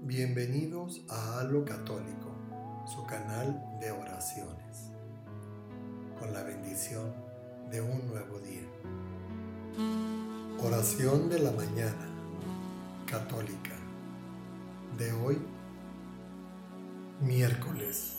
Bienvenidos a Halo Católico, su canal de oraciones, con la bendición de un nuevo día. Oración de la mañana católica de hoy, miércoles.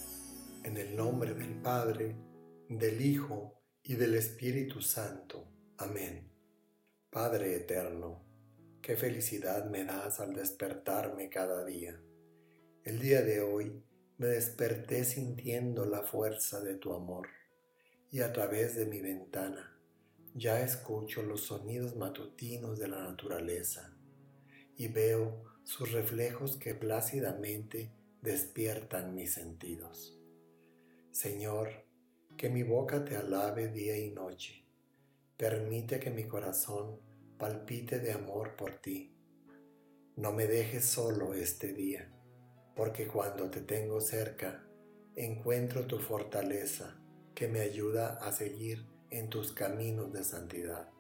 En el nombre del Padre, del Hijo y del Espíritu Santo. Amén. Padre eterno, qué felicidad me das al despertarme cada día. El día de hoy me desperté sintiendo la fuerza de tu amor y a través de mi ventana ya escucho los sonidos matutinos de la naturaleza y veo sus reflejos que plácidamente despiertan mis sentidos. Señor, que mi boca te alabe día y noche. Permite que mi corazón palpite de amor por ti. No me dejes solo este día, porque cuando te tengo cerca, encuentro tu fortaleza que me ayuda a seguir en tus caminos de santidad.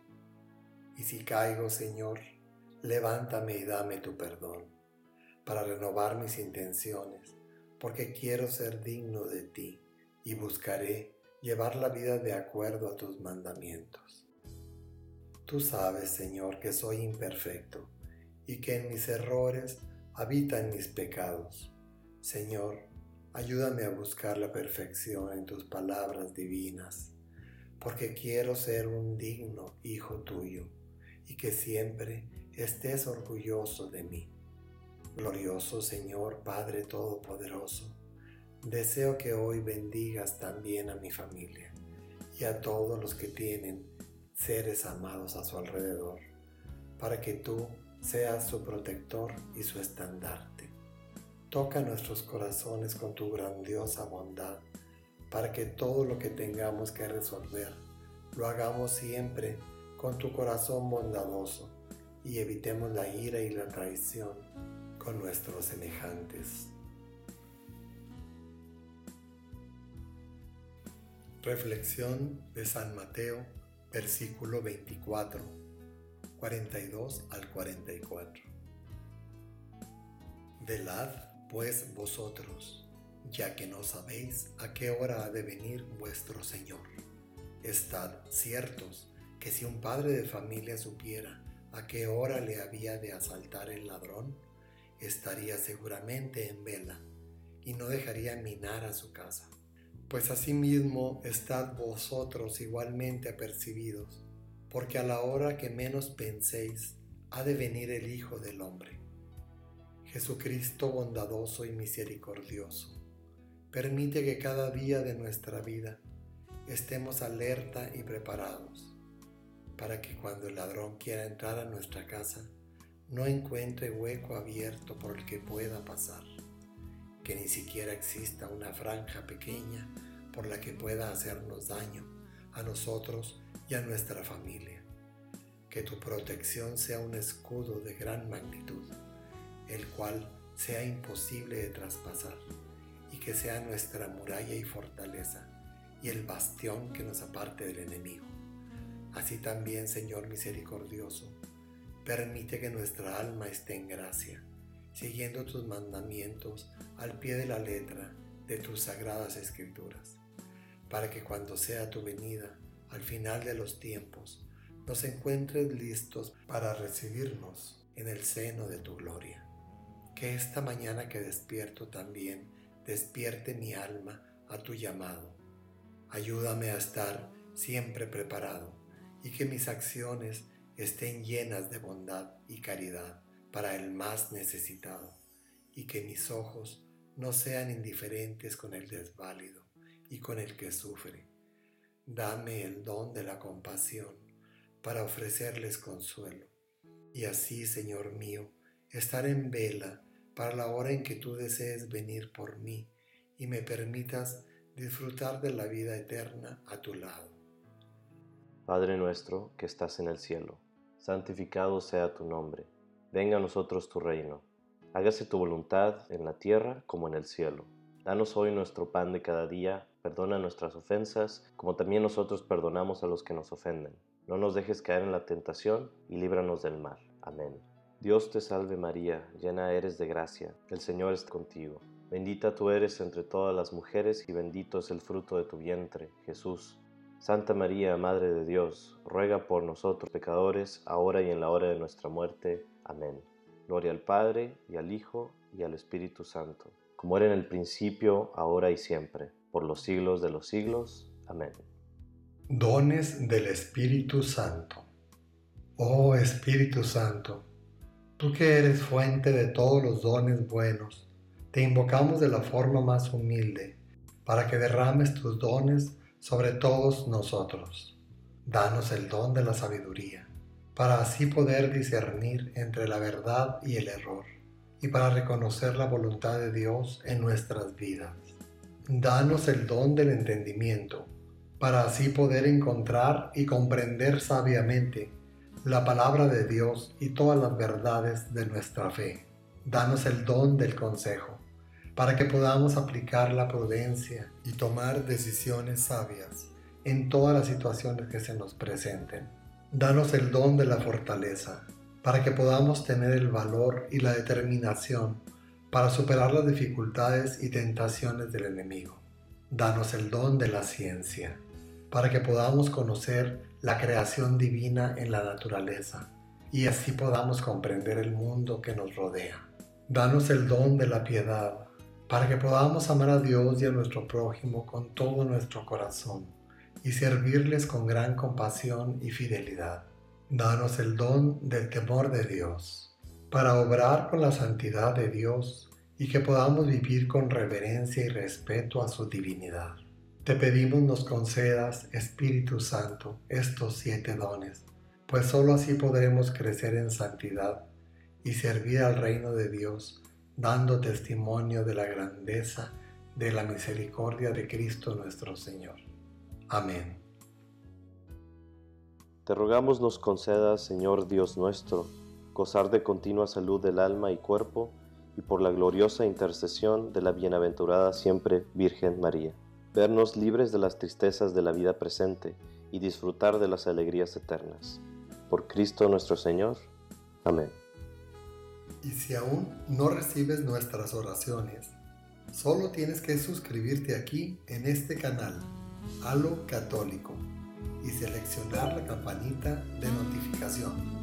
Y si caigo, Señor, levántame y dame tu perdón, para renovar mis intenciones, porque quiero ser digno de ti y buscaré llevar la vida de acuerdo a tus mandamientos. Tú sabes, Señor, que soy imperfecto y que en mis errores habitan mis pecados. Señor, ayúdame a buscar la perfección en tus palabras divinas, porque quiero ser un digno hijo tuyo y que siempre estés orgulloso de mí. Glorioso Señor Padre Todopoderoso, deseo que hoy bendigas también a mi familia y a todos los que tienen seres amados a su alrededor, para que tú seas su protector y su estandarte. Toca nuestros corazones con tu grandiosa bondad, para que todo lo que tengamos que resolver lo hagamos siempre con tu corazón bondadoso y evitemos la ira y la traición con nuestros semejantes. Reflexión de San Mateo, versículo 24, 42 al 44. Velad pues vosotros, ya que no sabéis a qué hora ha de venir vuestro Señor. Estad ciertos que si un padre de familia supiera a qué hora le había de asaltar el ladrón, estaría seguramente en vela y no dejaría minar a su casa. Pues asimismo estad vosotros igualmente apercibidos, porque a la hora que menos penséis ha de venir el Hijo del Hombre. Jesucristo bondadoso y misericordioso, permite que cada día de nuestra vida estemos alerta y preparados, para que cuando el ladrón quiera entrar a nuestra casa, no encuentre hueco abierto por el que pueda pasar, que ni siquiera exista una franja pequeña por la que pueda hacernos daño a nosotros y a nuestra familia. Que tu protección sea un escudo de gran magnitud, el cual sea imposible de traspasar, y que sea nuestra muralla y fortaleza, y el bastión que nos aparte del enemigo. Así también, Señor misericordioso, permite que nuestra alma esté en gracia, siguiendo tus mandamientos al pie de la letra de tus sagradas escrituras, para que cuando sea tu venida, al final de los tiempos, nos encuentres listos para recibirnos en el seno de tu gloria. Que esta mañana que despierto también despierte mi alma a tu llamado. Ayúdame a estar siempre preparado y que mis acciones estén llenas de bondad y caridad para el más necesitado, y que mis ojos no sean indiferentes con el desválido y con el que sufre. Dame el don de la compasión para ofrecerles consuelo, y así, Señor mío, estar en vela para la hora en que tú desees venir por mí y me permitas disfrutar de la vida eterna a tu lado. Padre nuestro que estás en el cielo, santificado sea tu nombre. Venga a nosotros tu reino. Hágase tu voluntad en la tierra como en el cielo. Danos hoy nuestro pan de cada día. Perdona nuestras ofensas, como también nosotros perdonamos a los que nos ofenden. No nos dejes caer en la tentación y líbranos del mal. Amén. Dios te salve María, llena eres de gracia, el Señor es contigo. Bendita tú eres entre todas las mujeres y bendito es el fruto de tu vientre, Jesús. Santa María, Madre de Dios, ruega por nosotros pecadores, ahora y en la hora de nuestra muerte. Amén. Gloria al Padre, y al Hijo, y al Espíritu Santo, como era en el principio, ahora y siempre, por los siglos de los siglos. Amén. Dones del Espíritu Santo. Oh Espíritu Santo, tú que eres fuente de todos los dones buenos, te invocamos de la forma más humilde, para que derrames tus dones sobre todos nosotros. Danos el don de la sabiduría, para así poder discernir entre la verdad y el error, y para reconocer la voluntad de Dios en nuestras vidas. Danos el don del entendimiento, para así poder encontrar y comprender sabiamente la palabra de Dios y todas las verdades de nuestra fe. Danos el don del consejo, para que podamos aplicar la prudencia y tomar decisiones sabias en todas las situaciones que se nos presenten. Danos el don de la fortaleza, para que podamos tener el valor y la determinación para superar las dificultades y tentaciones del enemigo. Danos el don de la ciencia, para que podamos conocer la creación divina en la naturaleza y así podamos comprender el mundo que nos rodea. Danos el don de la piedad, para que podamos amar a Dios y a nuestro prójimo con todo nuestro corazón y servirles con gran compasión y fidelidad. Danos el don del temor de Dios, para obrar con la santidad de Dios y que podamos vivir con reverencia y respeto a su divinidad. Te pedimos nos concedas, Espíritu Santo, estos 7 dones, pues sólo así podremos crecer en santidad y servir al reino de Dios, dando testimonio de la grandeza de la misericordia de Cristo nuestro Señor. Amén. Te rogamos nos concedas, Señor Dios nuestro, gozar de continua salud del alma y cuerpo, y por la gloriosa intercesión de la bienaventurada siempre Virgen María, vernos libres de las tristezas de la vida presente y disfrutar de las alegrías eternas. Por Cristo nuestro Señor. Amén. Y si aún no recibes nuestras oraciones, solo tienes que suscribirte aquí en este canal, Halo Católico, y seleccionar la campanita de notificación.